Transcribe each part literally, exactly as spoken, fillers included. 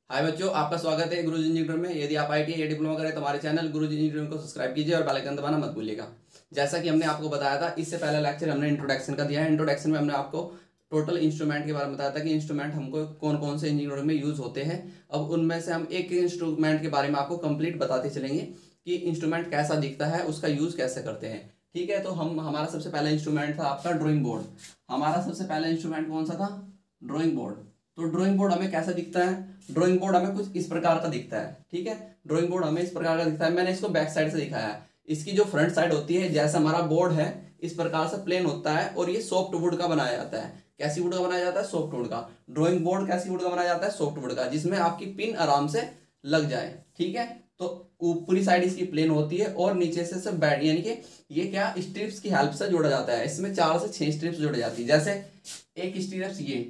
हाय बच्चों, आपका स्वागत है गुरुजी इंजीनियरिंग में। यदि आप आईटीआई या डिप्लोमा करें तो हमारे चैनल गुरुजी इंजीनियरिंग को सब्सक्राइब कीजिए और बेल आइकन दबाना मत भूलिएगा। जैसा कि हमने आपको बताया था, इससे पहला लेक्चर हमने इंट्रोडक्शन का दिया है। इंट्रोडक्शन में हमने आपको टोटल इंस्ट्रूमेंट के बारे में बताया था कि इंस्ट्रूमेंट हमको कौन कौन से इंजीनियरिंग में यूज होते हैं। अब उनमें से हम एक एक इंस्ट्रूमेंट के बारे में आपको कंप्लीट बताते चलेंगे कि इंस्ट्रूमेंट कैसा दिखता है, उसका यूज कैसे करते हैं। ठीक है, तो हम हमारा सबसे पहला इंस्ट्रूमेंट था आपका ड्राइंग बोर्ड। हमारा सबसे पहला इंस्ट्रूमेंट कौन सा था? Drawing board. तो ड्राइंग बोर्ड हमें कैसा दिखता है? ड्राइंग बोर्ड हमें कुछ इस प्रकार का दिखता है। ठीक है, ड्राइंग बोर्ड हमें इस प्रकार का दिखता है। मैंने इसको बैक साइड से दिखाया है। इसकी जो फ्रंट साइड होती है, जैसा हमारा बोर्ड है इस प्रकार से प्लेन होता है और ये सॉफ्ट वुड का बनाया जाता है। कैसी वुड का बनाया जाता है? सॉफ्ट वुड का। ड्राइंग बोर्ड कैसी वुड का बनाया जाता है? सॉफ्ट वुड का, जिसमें आपकी पिन आराम से लग जाए। ठीक है, तो ऊपरी साइड इसकी प्लेन होती है और नीचे से सब बैड यानी कि ये क्या स्ट्रिप्स की हेल्प से जोड़ा जाता है। इसमें चार से छह स्ट्रिप्स जोड़ी जाती है। जैसे एक स्ट्रिप्स ये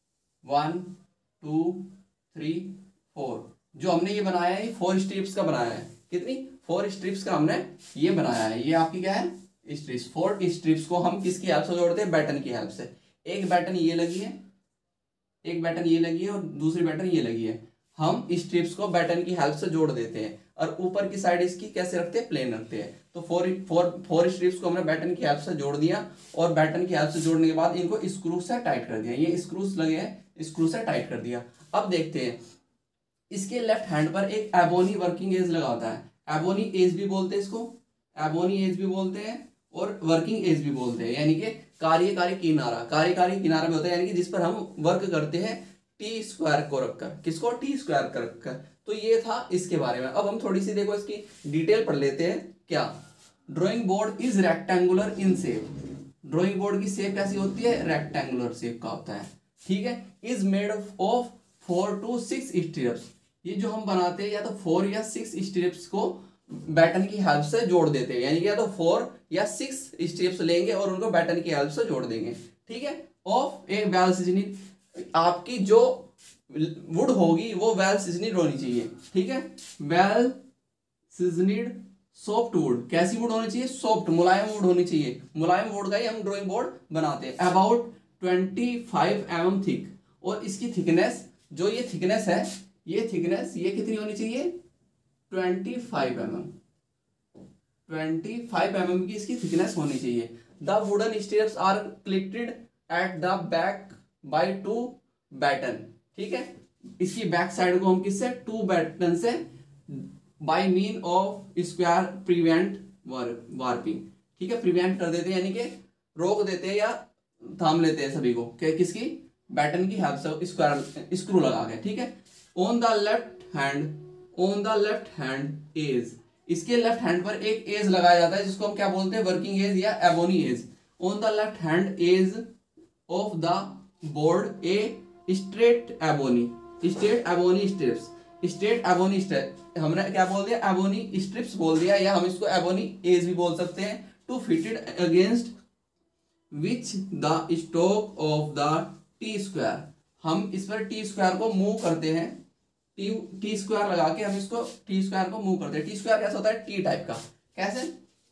वन टू थ्री फोर, जो हमने ये बनाया है ये फोर स्ट्रिप्स का बनाया है। कितनी? फोर स्ट्रिप्स का हमने ये बनाया है। ये आपकी क्या है? स्ट्रिप्स। फोर स्ट्रिप्स को हम किसकी हेल्प से जोड़ते हैं? बैटन की हेल्प से। एक बैटन ये लगी है, एक बैटन ये लगी है और दूसरी बैटन ये लगी है। हम स्ट्रिप्स को बैटन की हेल्प से जोड़ देते हैं और ऊपर की साइड इसकी कैसे रखते हैं? प्लेन रखते हैं। तो फोर फोर फोर स्ट्रिप्स को हमने बैटन की हेल्प से जोड़ दिया और बैटन की हेल्प से जोड़ने के बाद इनको स्क्रू से टाइट कर दिया। ये स्क्रूस लगे हैं, स्क्रू से टाइट कर दिया। अब देखते हैं, इसके लेफ्ट हैंड पर एक एबोनी वर्किंग एज लगा होता है। एबोनी एज भी बोलते हैं इसको, एबोनी एज भी बोलते हैं और वर्किंग एज भी बोलते हैं। यानी कि कार्यकारी किनारा, कार्यकारी किनारा में होता है, यानी कि जिस पर हम वर्क करते हैं टी स्क्वायर को रखकर। किसको? टी स्क्वायर कर रखकर। तो ये था इसके बारे में। अब हम थोड़ी सी देखो इसकी डिटेल पढ़ लेते हैं। क्या? Drawing board is rectangular in shape. Drawing board की शेप कैसी होती है? रेक्टेंगुलर शेप का होता है। ठीक है, is made of four to six strips. ये जो हम बनाते हैं या तो फोर या सिक्स स्ट्रिप्स को बैटन की हेल्प से जोड़ देते हैं। यानी कि या तो फोर या सिक्स स्ट्रिप्स लेंगे और उनको बैटन की हेल्प से जोड़ देंगे। ठीक है, ऑफ ए वेल सीजनिंग, आपकी जो वुड होगी वो वेल सीजनिंग होनी चाहिए। ठीक है, वेल सीजनिड सॉफ्ट वुड। कैसी वुड होनी चाहिए? सॉफ्ट, मुलायम वुड होनी चाहिए। मुलायम वुड का ही हम ड्राइंग बोर्ड बनाते हैं। About twenty five m m thick, और इसकी थिकनेस, जो ये थिकनेस है, ये थिकनेस ये कितनी होनी चाहिए? Twenty five m m. Twenty five m m की इसकी थिकनेस होनी चाहिए। The wooden strips are cleated at the back by two batten. ठीक है, इसकी बैक साइड को हम किससे? टू बैटन से by mean of square prevent warping. ठीक है, प्रिवेंट कर देते हैं यानी कि रोक देते हैं या थाम लेते हैं सभी को। क्या? किसकी? बैटन की हेल्प से स्क्वायर स्क्रू लगा के। ठीक है, on the left hand, on the left hand edge, इसके लेफ्ट हैंड पर एक एज लगाया जाता है जिसको हम क्या बोलते हैं? वर्किंग एज या ebony edge. On the left hand edge of the board a straight ebony, straight ebony strips. Straight ebony strip हमने क्या बोल दिया? एबोनी स्ट्रिप्स बोल दिया, या हम इसको एबोनी एज भी बोल सकते हैं। To fitted against which the stock of the T square, हम इस पर टी स्क्वायर को मूव करते हैं। टी टी स्क्वायर लगा के हम इसको टी स्क्वायर को मूव करते हैं। टी स्क्वायर कैसा होता है? टी टाइप का। कैसे?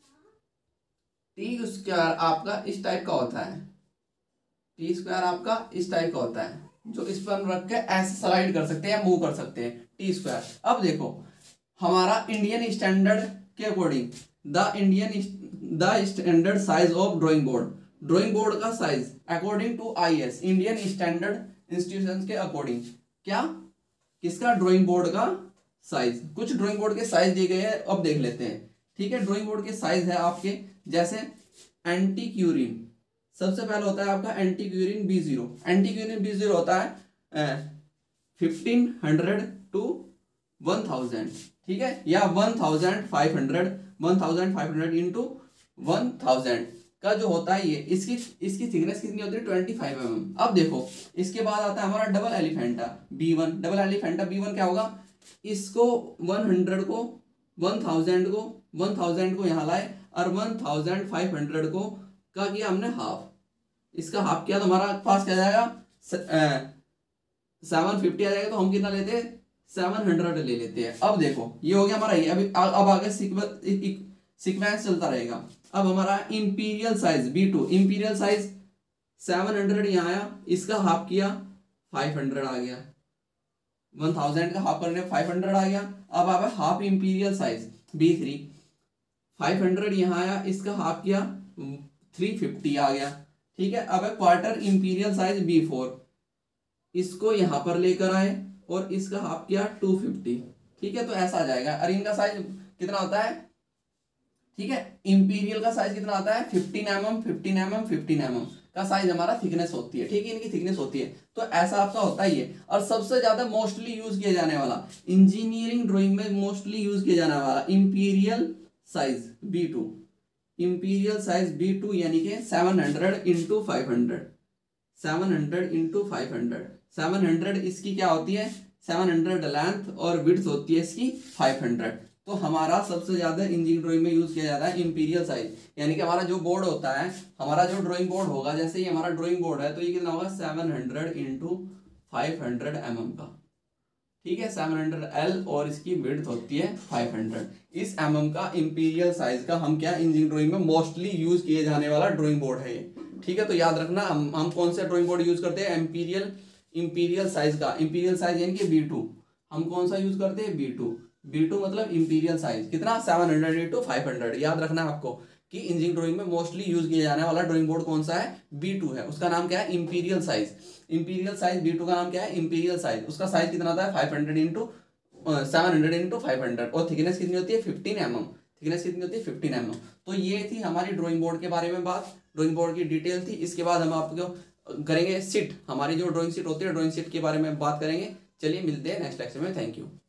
टी स्क्वायर आपका इस टाइप का होता है। टी स्क्वायर आपका इस टाइप का होता है, जो इस पर हम रख के ऐसे स्लाइड कर सकते हैं या मूव कर सकते हैं। T square. अब देखो, हमारा इंडियन स्टैंडर्ड के according, the Indian the standard size of drawing board, drawing board का size according to I S, Indian standard institution के अकॉर्डिंग, क्या? किसका? ड्राइंग बोर्ड का साइज। कुछ ड्राइंग बोर्ड के साइज दिए गए हैं, अब देख लेते हैं। ठीक है, ड्राइंग बोर्ड के साइज है आपके, जैसे एंटी क्यूरिन, सबसे पहले होता है आपका antiquarian B zero. Antiquarian B zero होता है fifteen hundred to one thousand. ठीक है, या one thousand five hundred, one thousand five hundred into one thousand का जो होता है ये, इसकी इसकी थिकनेस कितनी होती है? Twenty five m m. अब देखो, इसके बाद आता है हमारा double elephant B one. Double elephant B one क्या होगा? इसको वन हंड्रेड को, वन थाउजेंड को, वन थाउजेंड को यहाँ लाए और वन थाउजेंड फाइव हंड्रेड को का किया हमने हाफ। इसका हाफ किया तो हमारा पास क्या जाएगा? सेवन फिफ्टी आ जाएगा। तो हम कितना लेते हैं? सेवन हंड्रेड ले लेते हैं। अब देखो, ये हो गया हमारा ये। अभी अब आगे सीक्वेंस चलता रहेगा। अब हमारा imperial size B two, imperial size seven hundred यहाँ आया, इसका हाफ किया फाइव हंड्रेड आ गया। वन थाउजेंड का हाफ करने फाइव हंड्रेड आ गया। अब आप half imperial size B three, five hundred यहाँ आया, इसका हाफ किया थ्री फिफ्टी आ गया, ठीक है। अब quarter imperial size B four, इसको यहां पर लेकर आए और इसका हाफ किया टू फिफ्टी, ठीक है। तो ऐसा आ जाएगा। और इनका साइज कितना होता है, ठीक है, इंपीरियल का साइज कितना आता है fifteen m m, fifteen m m, fifteen m m का साइज हमारा थिकनेस होती है, ठीक है, इनकी थिकनेस होती है। तो ऐसा आपका होता ही है। और सबसे ज्यादा मोस्टली यूज किया जाने वाला इंजीनियरिंग ड्राइंग में मोस्टली यूज किया जाने वाला imperial size B two, imperial size B two यानी कि seven hundred into five hundred, seven hundred into five hundred, seven hundred इसकी क्या होती है, सेवन हंड्रेड लेंथ और विड्थ होती है इसकी फाइव हंड्रेड। तो हमारा सबसे ज्यादा इंजीनियरिंग ड्राइंग में यूज किया जाता है इंपीरियल साइज, यानी कि हमारा जो बोर्ड होता है, हमारा जो ड्राइंग बोर्ड होगा, जैसे ये हमारा ड्राइंग बोर्ड है तो ये कितना होगा seven hundred into five hundred m m का, ठीक है, सेवन हंड्रेड एल और इसकी विड्थ होती है फाइव हंड्रेड। इस एम एम का इंपीरियल साइज का हम क्या इंजीनियरिंग ड्राइंग में मोस्टली यूज किए जाने वाला ड्राइंग बोर्ड है ये, ठीक है। तो याद रखना हम हम कौन से ड्राइंग बोर्ड यूज करते हैं, इंपीरियल इंपीरियल साइज का, इंपीरियल साइज यानी कि बी टू, हम कौन सा यूज करते हैं बी टू, बी टू मतलब इंपीरियल साइज कितना seven hundred into five hundred. याद रखना आपको कि इंजीनियरिंग ड्राइंग में मोस्टली यूज किया जाने वाला ड्राइंग बोर्ड कौन सा है, बी टू है, उसका नाम क्या है imperial size. Imperial size B two का नाम क्या है इंपीरियल साइज, उसका साइज कितना होता है five hundred into seven hundred into five hundred और थिकनेस कितनी होती है फिफ्टीन एम एम, थिकनेस कितनी होती है फिफ्टीन एम एम। तो ये थी हमारी ड्राइंग बोर्ड के बारे में बात, ड्राइंग बोर्ड की डिटेल थी। इसके बाद हम आपको करेंगे सीट, हमारी जो ड्राइंग सीट होती है ड्राइंग सीट के बारे में बात करेंगे। चलिए मिलते हैं नेक्स्ट लेक्चर में, थैंक यू।